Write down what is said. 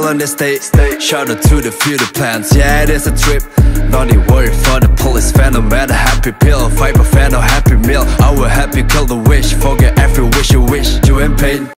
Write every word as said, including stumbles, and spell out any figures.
still on the state. Shout out to the future plans, yeah it is a trip. Not a worry for the police fan, no matter happy pill. Fight for fan or happy meal, I will help you kill the wish. Forget every wish you wish, you in pain.